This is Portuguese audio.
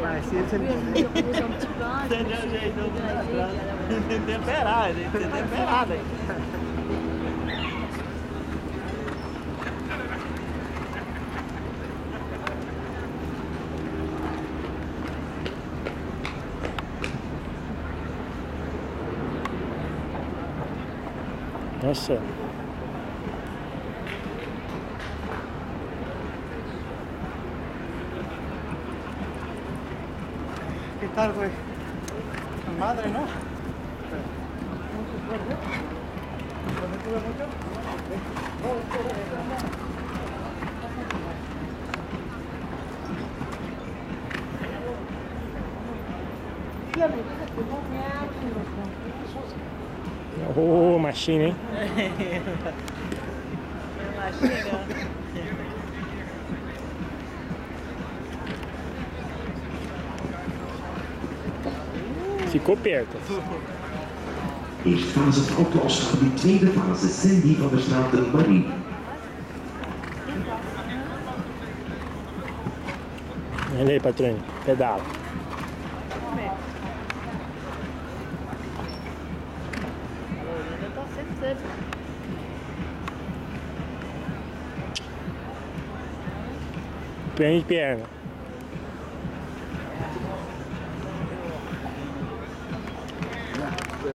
Ouais, c'est le Lui, elle nous repose un petit pain. Temperada. Nossa. ¿Qué tal, güey? Madre, ¿no? Oh, machina, hein? Ficou perto. Eerste fase is opgelost. De tweede fase, Cindy van der Straat en Marie. Olha aí, patrônio. Pedala. Perna de perna.